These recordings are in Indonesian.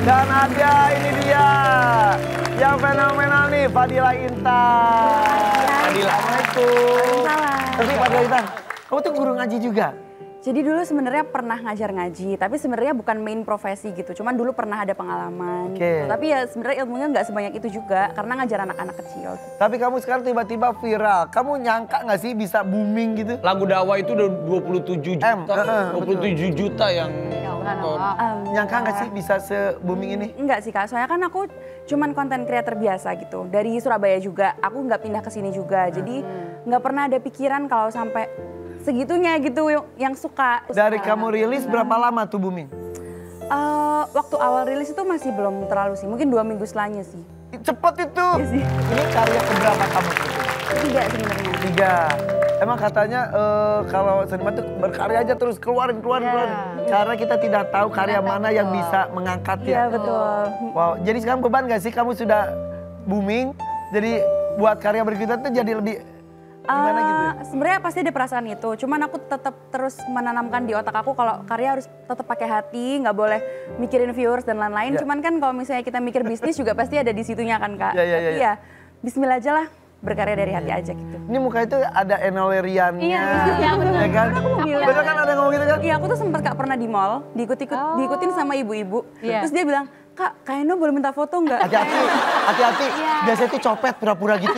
Dan ada ini dia yang fenomenal nih, Fadila Intan. Fadila, assalamualaikum. Tapi Fadila Intan, kamu tuh guru ngaji juga? Jadi dulu sebenarnya pernah ngajar ngaji, tapi sebenarnya bukan main profesi gitu. Cuman dulu pernah ada pengalaman. Gitu. Tapi ya sebenarnya ilmunya nggak sebanyak itu juga, karena ngajar anak-anak kecil. Tapi kamu sekarang tiba-tiba viral. Kamu nyangka nggak sih bisa booming gitu? Lagu Dawa itu udah 27 juta, 27 juta yang nonton. Nyangka nggak sih bisa se-booming ini? Enggak sih Kak, soalnya kan aku cuman konten creator biasa gitu. Dari Surabaya juga, aku nggak pindah ke sini juga. Jadi nggak pernah ada pikiran kalau sampai segitunya gitu yang suka. Dari kamu rilis berapa lama tuh booming? Waktu awal rilis itu masih belum terlalu sih, mungkin 2 minggu setelahnya sih. Cepet itu. Iya sih. Ini karya keberapa kamu? 3 sebenarnya. 3. Emang katanya kalau seniman tuh berkarya aja terus keluarin. Karena kita tidak tahu karya mana yang bisa mengangkat ya. Iya betul. Wow, jadi sekarang beban gak sih kamu sudah booming, jadi buat karya berikutnya tuh jadi lebih gimana gitu? Sebenarnya pasti ada perasaan itu, cuman aku tetap terus menanamkan di otak aku kalau karya harus tetap pakai hati, nggak boleh mikirin viewers dan lain-lain. Cuman kan kalau misalnya kita mikir bisnis juga pasti ada di situnya kan Kak. Tapi ya Bismillah aja lah, berkarya dari hati aja gitu. Ini muka itu ada enoleriannya. Iya betul. Ya kan? Aku mau bilang. Bener kan ada yang ngomong gitu kan? Iya aku tuh sempat Kak pernah di mall, diikutin sama ibu-ibu. Terus dia bilang, Kak kayaknya boleh minta foto nggak? Hati-hati. Biasanya itu copet pura-pura gitu.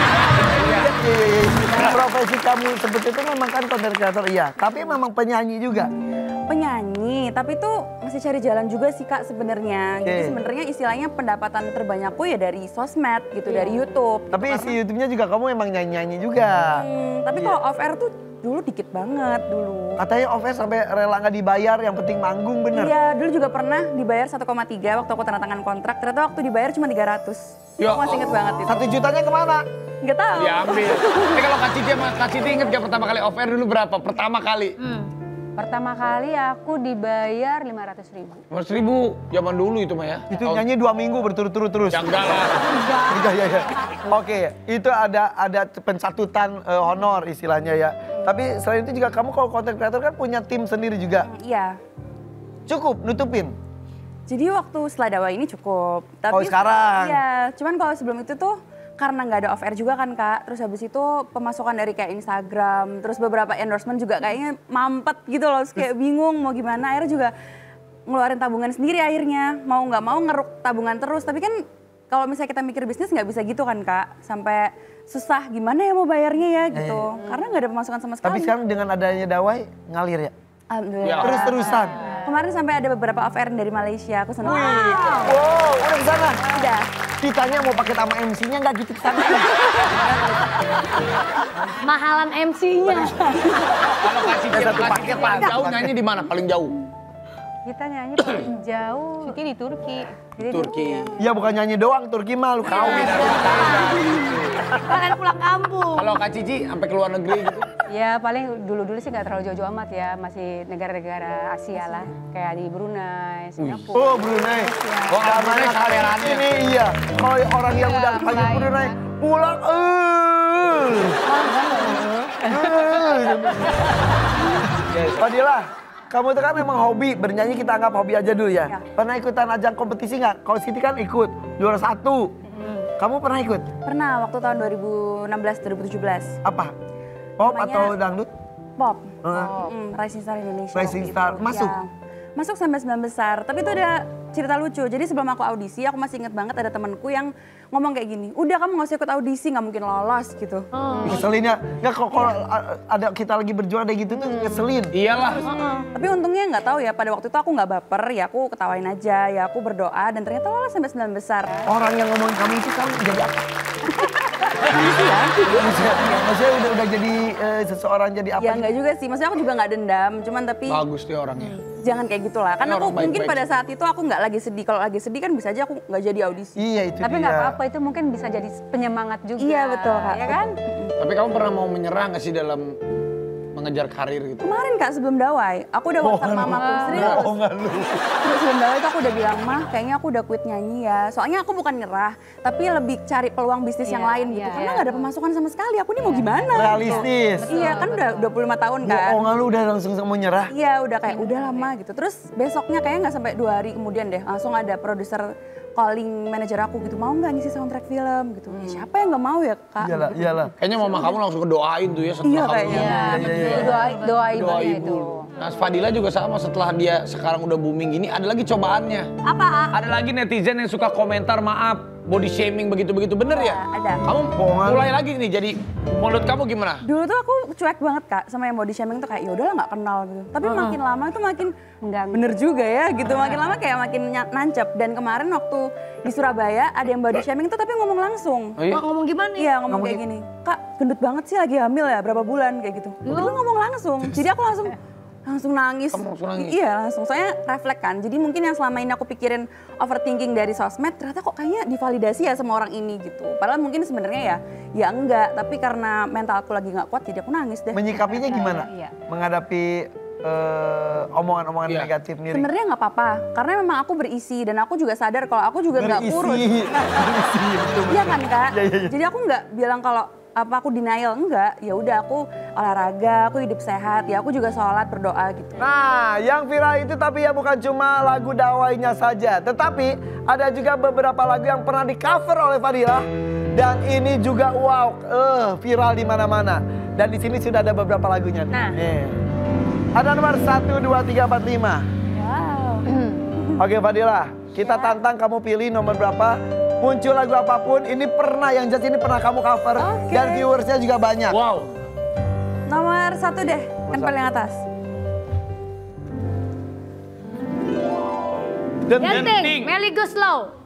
Profesi kamu seperti itu memang kan content creator iya, tapi memang penyanyi juga. Penyanyi, tapi tuh masih cari jalan juga sih Kak sebenarnya. Jadi sebenarnya istilahnya pendapatan terbanyakku ya dari sosmed gitu, dari YouTube. Tapi isi YouTube-nya juga kamu emang nyanyi-nyanyi juga. Tapi kalau off air tuh dulu dikit banget dulu. Katanya off air sampai rela nggak dibayar, yang penting manggung bener. Iya, dulu juga pernah dibayar 1,3 waktu aku tanda tangan kontrak. Ternyata waktu dibayar cuma 300. Ya, aku masih inget banget itu. 1 jutanya kemana? Nggak tahu. Diambil. Kalau Kak Citi inget gak pertama kali off air dulu berapa? Pertama kali? Pertama kali aku dibayar 500.000. 500.000 zaman dulu itu mah ya. Itu nyanyi 2 minggu berturut-turut terus. Ya enggak lah. Iya. Oke, itu ada pencatutan honor istilahnya ya. Tapi selain itu juga kamu kalau content creator kan punya tim sendiri juga. Iya. Cukup nutupin. Jadi waktu setelah dakwah ini cukup. Tapi sekarang? Iya, cuman kalau sebelum itu tuh karena nggak ada off air juga kan Kak. Terus habis itu pemasukan dari kayak Instagram, terus beberapa endorsement juga kayaknya mampet gitu loh. Terus kayak bingung mau gimana, akhirnya juga ngeluarin tabungan sendiri akhirnya. Mau nggak mau ngeruk tabungan terus. Tapi kan kalau misalnya kita mikir bisnis nggak bisa gitu kan Kak. Sampai susah gimana ya mau bayarnya ya gitu. Karena nggak ada pemasukan sama sekali. Tapi sekarang dengan adanya Dawai ngalir ya? Alhamdulillah. Terus-terusan. Kemarin sampai ada beberapa off air dari Malaysia, aku senang. Wow, udah kesana? Udah. Ditanya mau pakai sama MC-nya nggak gitu kesana. Mahalan MC-nya. Kalau Kak Citi paling jauh nyanyi di mana? Paling jauh? Kita nyanyi paling jauh. Citi di Turki. Di Turki. Ya bukan nyanyi doang, Turki mah lu kau. Kalian pulang kampung. Kalau Kak Cici sampai ke luar negeri gitu? Ya paling dulu-dulu sih nggak terlalu jauh-jauh amat ya. Masih negara-negara Asia lah. Kayak di Brunei, Singapura. Oh Brunei. Oh kalau Brunei kalirannya. Ini iya. Kalau orang yang udah panggil Brunei pulang. Fadila, kamu itu kan memang hobi, bernyanyi kita anggap hobi aja dulu ya. Pernah ikutan ajang kompetisi nggak? Kalau Siti kan ikut, juara 1. Kamu pernah ikut? Pernah, waktu tahun 2016-2017. Apa? Pop Namanya atau dangdut? Pop. Rising Star Indonesia. Rising waktu Star, itu. masuk? Ya. Masuk sampai 9 besar. Tapi itu ada cerita lucu. Jadi sebelum aku audisi, aku masih inget banget ada temanku yang ngomong kayak gini. Udah kamu gak usah ikut audisi, gak mungkin lolos gitu. Ngeselin ya? Nggak kalau ada kita lagi berjuang ada gitu tuh ngeselin. Iyalah. Tapi untungnya nggak tahu ya, pada waktu itu aku nggak baper, ya aku ketawain aja, ya aku berdoa dan ternyata lolos sampai 9 besar. Orang yang ngomongin kamu itu kamu jadi apa? Maksudnya udah jadi seseorang jadi apa? Ya nggak juga sih, maksudnya aku juga nggak dendam, cuman tapi Bagus dia orangnya. jangan kayak gitulah. Kan Ini aku orang baik-baik mungkin pada saat itu aku nggak lagi sedih. Kalau lagi sedih kan bisa aja aku nggak jadi audisi. Iya itu Tapi dia. nggak apa-apa, itu mungkin bisa jadi penyemangat juga. Iya betul Kak. Ya kan? Tapi kamu pernah mau menyerah nggak sih dalam mengejar karir gitu? Kemarin Kak sebelum Dawai, aku udah WhatsApp mamaku serius. Bohongan lu. Terus sebelum Dawai itu aku udah bilang, Mah kayaknya aku udah quit nyanyi ya. Soalnya aku bukan nyerah, tapi lebih cari peluang bisnis yang lain gitu. Karena gak ada pemasukan sama sekali, aku ini mau gimana? Realistis. Iya kan udah 25 tahun kan. Bohongan lu udah langsung mau nyerah. Iya udah kayak udah lama gitu. Terus besoknya kayaknya nggak sampai 2 hari kemudian deh langsung ada produser calling manajer aku gitu, mau nggak ngisi soundtrack film gitu. Ya, siapa yang nggak mau ya Kak? Iyalah. Kayaknya mama kamu langsung kedoain tuh ya setelah Iya kamu kayaknya. Doa ibunya doa itu. ibu. Nah Fadila juga sama, setelah dia sekarang udah booming gini, ada lagi cobaannya. Apa? Ada lagi netizen yang suka komentar maaf, body shaming begitu-begitu, bener ya? Ada. Kamu Bohongan. mulai lagi nih, jadi menurut kamu gimana? Dulu tuh aku cuek banget Kak sama yang body shaming tuh kayak ya udahlah nggak kenal gitu. Tapi makin lama tuh makin Mengganggu. bener juga ya gitu. Makin lama kayak makin nancep. Dan kemarin waktu di Surabaya ada yang body shaming tuh tapi ngomong langsung. Oh iya? Ngomong gimana nih? Iya ngomong kayak gini, Kak gendut banget sih lagi hamil ya berapa bulan kayak gitu. Tapi ngomong langsung, jadi aku langsung nangis. Kamu langsung nangis? Iya langsung, soalnya refleks kan. Jadi mungkin yang selama ini aku pikirin overthinking dari sosmed, ternyata kok kayaknya divalidasi ya sama orang ini gitu. Padahal mungkin sebenarnya ya enggak, tapi karena mentalku lagi nggak kuat jadi aku nangis deh. Menyikapinya gimana? Iya. Menghadapi omongan-omongan Iya. negatif nih. Sebenarnya nggak apa-apa, karena memang aku berisi dan aku juga sadar kalau aku juga nggak kurus. Berisi, betul. Iya kan Kak? Iya. Jadi aku nggak bilang kalau apa aku denial, enggak. Ya udah aku olahraga, aku hidup sehat, ya aku juga sholat, berdoa gitu. Nah, yang viral itu tapi ya bukan cuma lagu Dawainya saja, tetapi ada juga beberapa lagu yang pernah di cover oleh Fadila dan ini juga wow, viral di mana-mana. Dan di sini sudah ada beberapa lagunya. Nah. Nih. Ada nomor 1, 2, 3, 4, 5. Wow. Oke Fadila, kita tantang kamu pilih nomor berapa. Muncul lagu apapun, ini pernah yang jelas ini pernah kamu cover Oke. dan viewersnya juga banyak. Wow. Nomor 1 deh, kan paling atas. Genting, Melly Guslow.